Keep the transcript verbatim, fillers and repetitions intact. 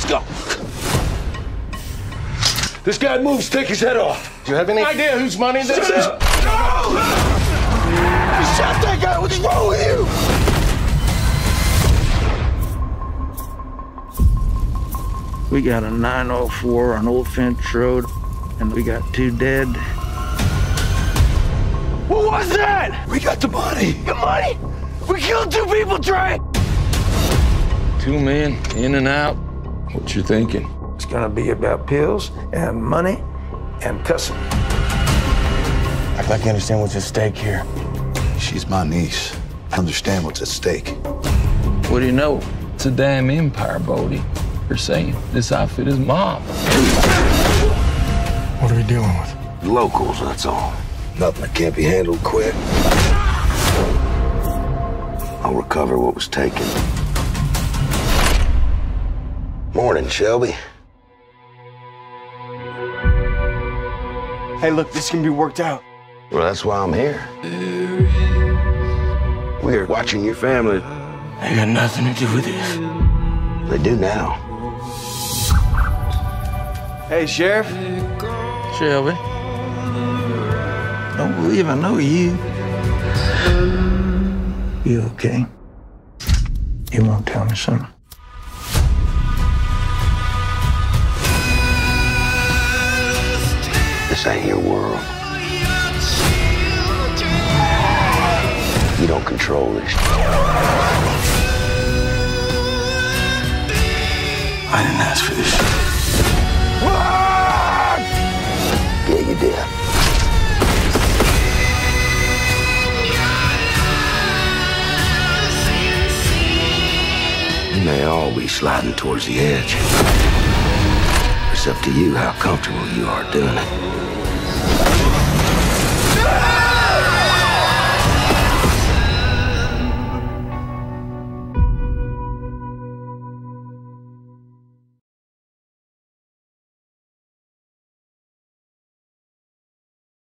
go. This guy moves, take his head off. Do you have any idea whose money this is? No! You shot that guy. What's wrong with you? We got a nine oh four on Old Finch Road, and we got two dead. What was that? We got the money. The money? We killed two people, Trey. Two men, in and out. What you thinking? It's gonna be about pills and money and cussing. Act like you understand what's at stake here. She's my niece. I understand what's at stake. What do you know? It's a damn empire, Bodie. They're saying this outfit is mob. What are we dealing with? Locals, that's all. Nothing that can't be handled quick. I'll recover what was taken. Morning, Shelby. Hey, look, this can be worked out. Well, that's why I'm here. We're watching your family. I got nothing to do with this. They do now. Hey, Sheriff. Shelby. Don't believe I know you. You okay? You won't tell me something? This ain't your world. You don't control this. I didn't ask for this. Yeah, you did. You may all be sliding towards the edge. It's up to you how comfortable you are doing it.